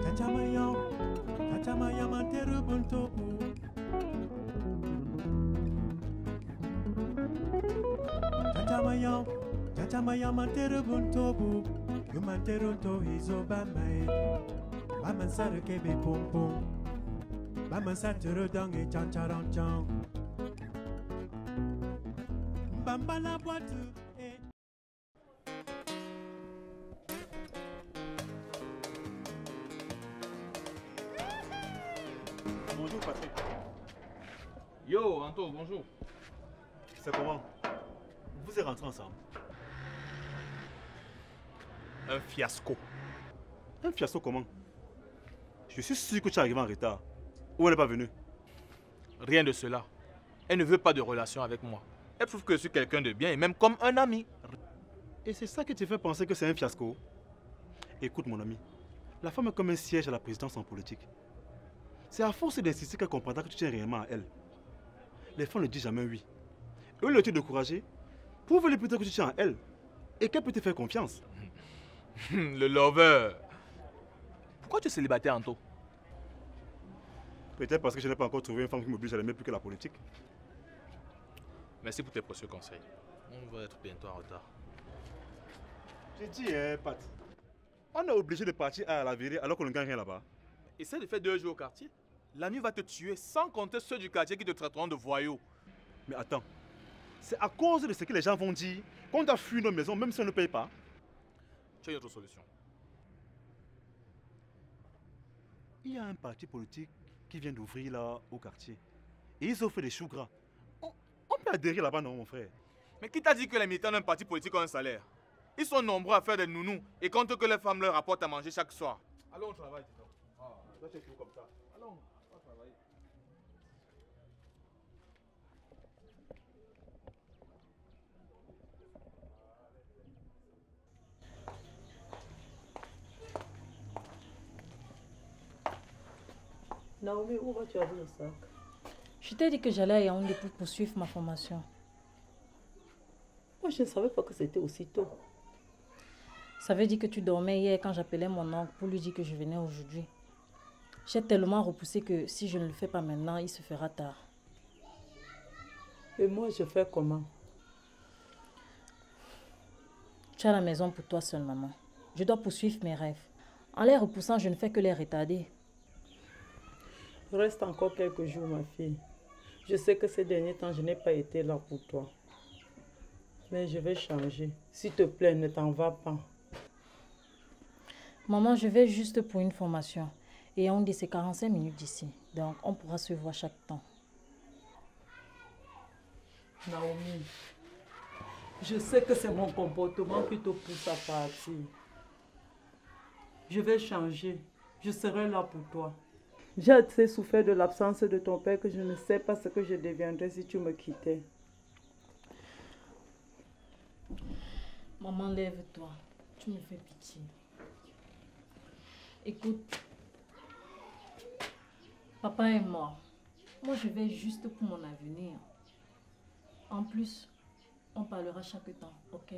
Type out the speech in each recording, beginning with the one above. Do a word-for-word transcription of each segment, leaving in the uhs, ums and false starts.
Tachamaya, tachamaya manteru buntobu. Tachamaya, tachamaya manteru buntobu. You manteru to hizo bamae. Bamansare kebe pom pom. Bamansaturu dange chan charan chan. Bamba la boîte. Bonjour Patrick. Yo, Anto, bonjour. C'est comment? Vous êtes rentrés ensemble? Un fiasco. Un fiasco comment? Je suis sûr que tu es arrivé en retard. Ou elle n'est pas venue? Rien de cela. Elle ne veut pas de relation avec moi. Elle trouve que je suis quelqu'un de bien et même comme un ami. Et c'est ça qui te fait penser que c'est un fiasco? Écoute mon ami, la femme est comme un siège à la présidence en politique. C'est à force d'insister qu'elle comprendra que tu tiens réellement à elle. Les femmes ne disent jamais oui. Eux le tu découragé. Prouve-lui plutôt que tu tiens à elle et qu'elle peut te faire confiance. Le lover. Pourquoi tu es célibataire, Anto? Peut-être parce que je n'ai pas encore trouvé une femme qui m'oblige à l'aimer plus que la politique. Merci pour tes précieux conseils. On va être bientôt en retard. J'ai dit, hein, Pat. On est obligé de partir à la virée alors qu'on ne gagne rien là-bas. Essaie de faire deux jours au quartier. La nuit va te tuer, sans compter ceux du quartier qui te traiteront de voyou. Mais attends, c'est à cause de ce que les gens vont dire qu'on doit fuir nos maisons même si on ne paye pas. Tu as une autre solution? Il y a un parti politique qui vient d'ouvrir là au quartier. Et ils offrent des choux gras. On, on peut adhérer là-bas, non, mon frère? Mais qui t'a dit que les militants d'un parti politique ont un salaire? Ils sont nombreux à faire des nounous et comptent que les femmes leur rapportent à manger chaque soir. Allons au travail, dis donc. Ah, toi tu es tout comme ça. Allons, on va travailler. Naomi, où vas-tu avec le sac? Je t'ai dit que j'allais à Yaoundé pour poursuivre ma formation. Moi, je ne savais pas que c'était aussi tôt. Ça veut dire que tu dormais hier quand j'appelais mon oncle pour lui dire que je venais aujourd'hui. J'ai tellement repoussé que si je ne le fais pas maintenant, il se fera tard. Et moi, je fais comment? Tu as la maison pour toi seule, maman. Je dois poursuivre mes rêves. En les repoussant, je ne fais que les retarder. Reste encore quelques jours, ma fille. Je sais que ces derniers temps, je n'ai pas été là pour toi. Mais je vais changer. S'il te plaît, ne t'en va pas. Maman, je vais juste pour une formation. Et on dit c'est quarante-cinq minutes d'ici. Donc, on pourra se voir chaque temps. Naomi, je sais que c'est mon comportement qui te pousse à partir. Je vais changer. Je serai là pour toi. J'ai assez souffert de l'absence de ton père que je ne sais pas ce que je deviendrais si tu me quittais. Maman, lève-toi. Tu me fais pitié. Écoute, papa est mort. Moi, je vais juste pour mon avenir. En plus, on parlera chaque temps, ok?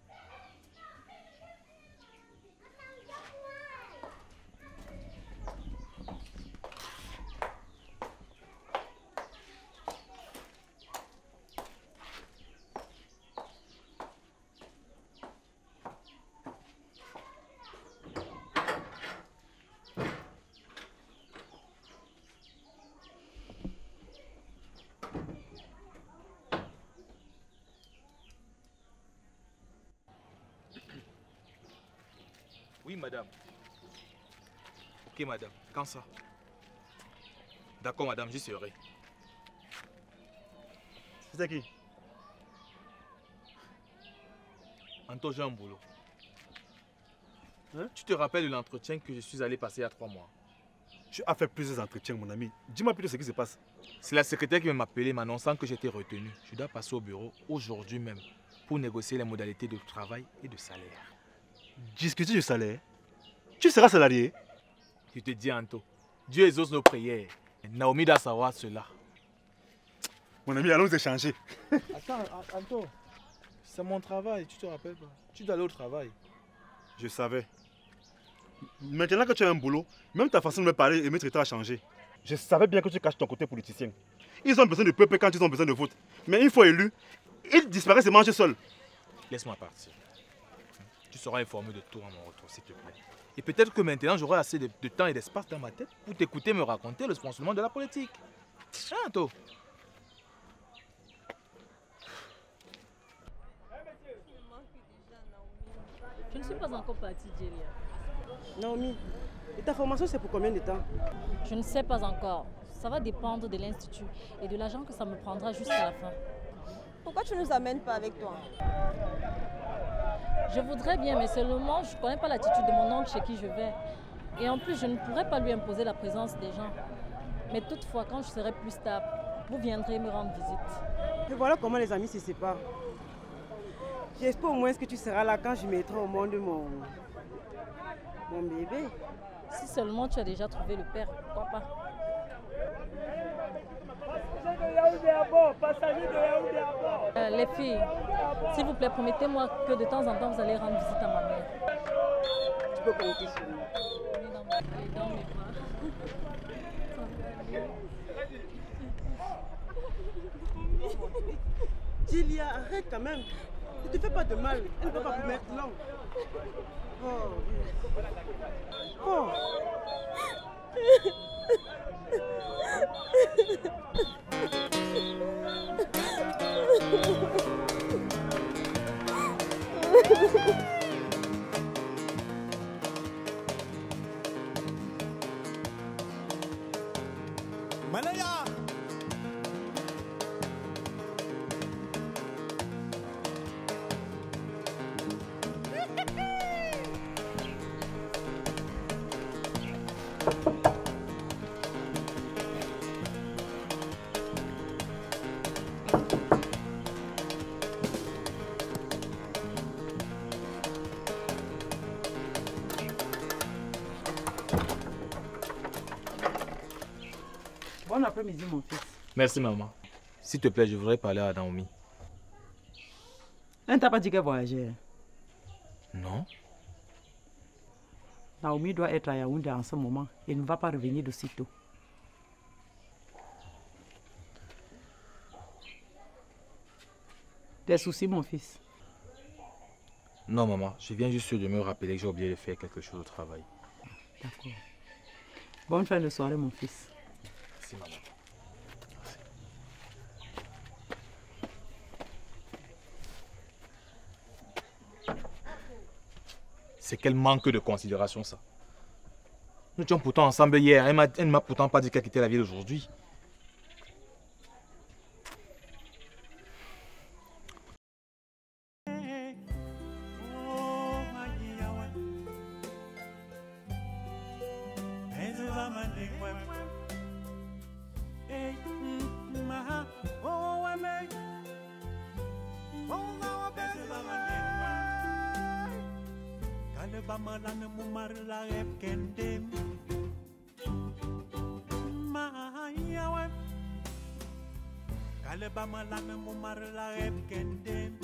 Oui, madame. Ok, madame. Quand ça? D'accord, madame, j'y serai. C'est qui? Anto, j'ai un boulot. Hein? Tu te rappelles de l'entretien que je suis allé passer il y a trois mois? Tu as fait plusieurs entretiens, mon ami. Dis-moi plutôt ce qui se passe. C'est la secrétaire qui m'a appelé m'annonçant que j'étais retenu. Je dois passer au bureau aujourd'hui même pour négocier les modalités de travail et de salaire. Discuter du salaire? Tu seras salarié? Je te dis, Anto, Dieu exauce nos prières. Naomi doit savoir cela. Mon ami, allons échanger. Attends, Anto, c'est mon travail, tu te rappelles pas? Tu dois aller au travail. Je savais. Maintenant que tu as un boulot, même ta façon de me parler et me traiter a changé. Je savais bien que tu caches ton côté politicien. Ils ont besoin du peuple quand ils ont besoin de vote. Mais une fois élus, ils disparaissent et mangent seuls. Laisse-moi partir. Tu seras informé de tout à mon retour, s'il te plaît. Et peut-être que maintenant, j'aurai assez de, de temps et d'espace dans ma tête pour t'écouter me raconter le fonctionnement de la politique. Bientôt. Je ne suis pas encore partie, Djelia. Naomi, et ta formation, c'est pour combien de temps? Je ne sais pas encore. Ça va dépendre de l'institut et de l'argent que ça me prendra jusqu'à la fin. Pourquoi tu ne nous amènes pas avec toi? Je voudrais bien, mais seulement je ne connais pas l'attitude de mon oncle chez qui je vais. Et en plus, je ne pourrais pas lui imposer la présence des gens. Mais toutefois, quand je serai plus stable, vous viendrez me rendre visite. Et voilà comment les amis se séparent. J'espère au moins que tu seras là quand je mettrai au monde mon, mon bébé. Si seulement tu as déjà trouvé le père, pourquoi pas? Euh, les filles, s'il vous plaît, promettez-moi que de temps en temps, vous allez rendre visite à ma mère. Tu peux compter sur moi. Oui, dans mes- dans mes bras. Djelia, arrête quand même. Ne te fais pas de mal. Elle ne peut pas vous mettre long. Oh, oui. Oh. Malaya! Bon après-midi, mon fils. Merci, maman. S'il te plaît, je voudrais parler à Naomi. Elle ne t'a pas dit qu'elle voyageait. Non? Naomi doit être à Yaoundé en ce moment et ne va pas revenir de sitôt. Des soucis, mon fils? Non, maman. Je viens juste de me rappeler que j'ai oublié de faire quelque chose au travail. D'accord. Bonne fin de soirée, mon fils. Merci, maman. C'est quel manque de considération, ça. Nous étions pourtant ensemble hier. Elle m'a- elle ne m'a pourtant pas dit qu'elle quittait la ville aujourd'hui. Oh, Magia, Ezra Mandingwe. Hey, mm, maha, oh, wame. Oh, gawa Ezra Mandingwe. Kaleba malane mumar la rep kendem. Maha, yawe. Kaleba malane mumar la rep kendem.